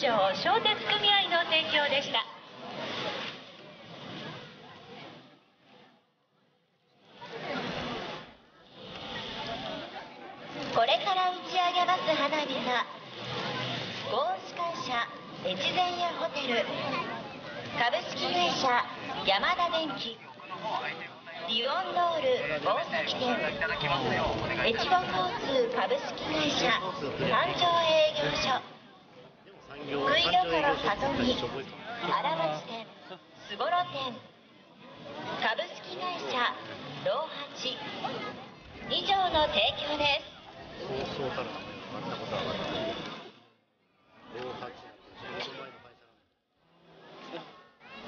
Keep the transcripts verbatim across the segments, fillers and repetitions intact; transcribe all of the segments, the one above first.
商商鉄組合の提供でした。これから打ち上げます花火は、合司会社越前屋ホテル、株式会社山田電機、リオンロール大崎店、越後交通株式会社三条営業所、福井漁港はとみ荒町店、すごろ店、株式会社ローハチ以上の提供です。 そうそうたるあったことは分かっている。ローハチなんて地元前の会社なんだ。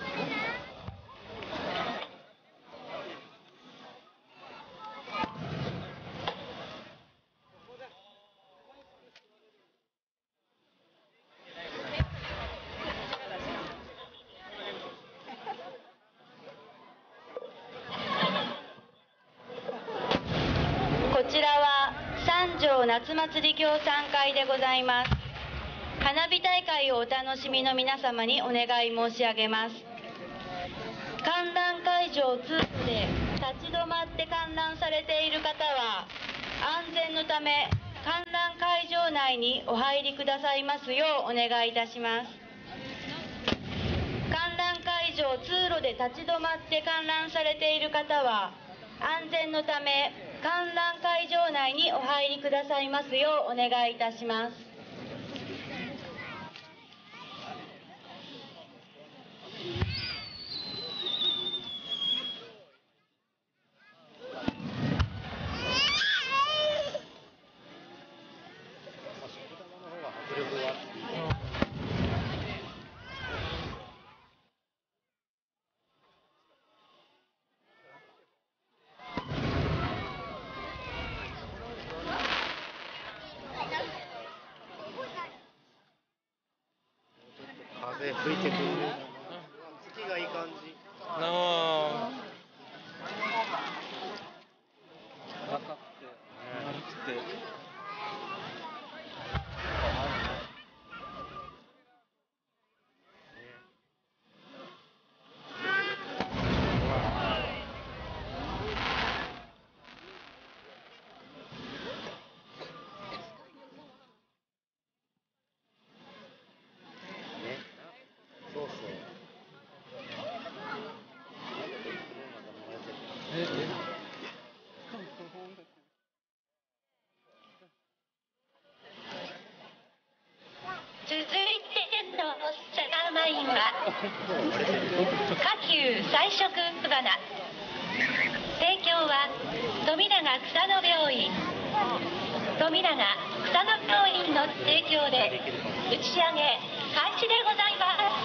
こちらは三条夏祭り協賛会でございます。花火大会をお楽しみの皆様にお願い申し上げます。観覧会場通路で立ち止まって観覧されている方は、安全のため観覧会場内にお入りくださいますようお願いいたします。観覧会場通路で立ち止まって観覧されている方は、安全のため観覧会場内にお入りくださいますようお願いいたします。 風吹いてくる。月がいい感じ。 なあ。赤くて丸くて。 そうそう。 ええ。 続いてのセラマインは下級彩色花。提供は富永草野病院、富永草野病院の提供で打ち上げ開始でございます。